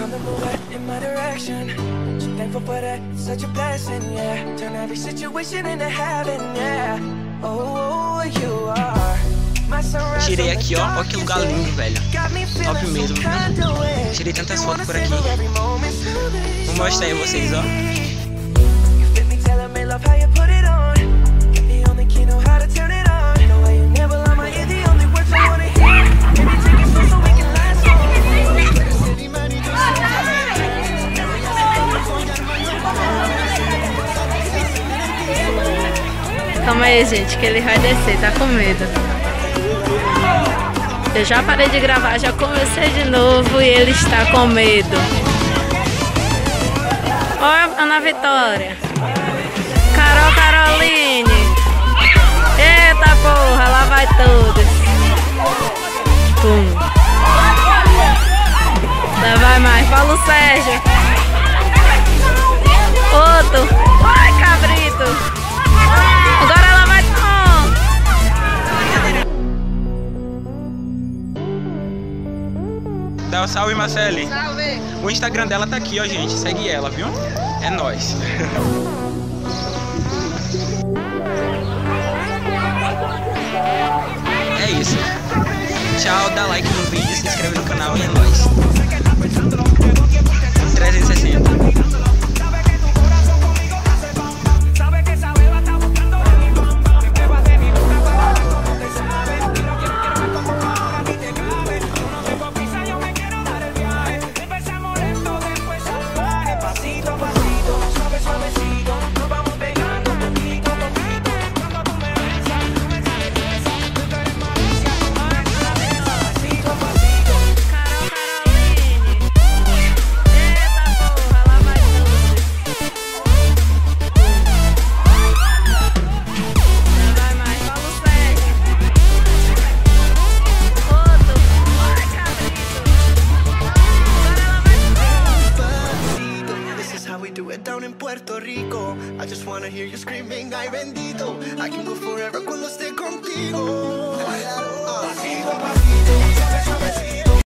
on the move in my direction. So thankful for that, it's such a blessing, yeah. Turn every situation into heaven, yeah. Oh, you are. Tirei aqui, ó. Olha que lugar lindo, velho. Top mesmo. Tirei tantas fotos por aqui. Vou mostrar aí a vocês, ó. Calma aí, gente, que ele vai descer, tá com medo. Eu já parei de gravar, já comecei de novo e ele está com medo. Olha a Ana Vitória. Caroline. Eita porra, lá vai todas. Pum. Lá vai mais, Paulo Sérgio. Outro. Ai, cabrito. Agora ela vai. Dá um salve, Marcele. Salve. O Instagram dela tá aqui, ó, gente. Segue ela, viu? É nóis. É isso. Tchau, dá like no vídeo, se inscreve no canal e é nóis. 360. Down in Puerto Rico, I just wanna hear you screaming, ay bendito. I can go forever cuando esté contigo. Pasito a pasito, suave suavecito.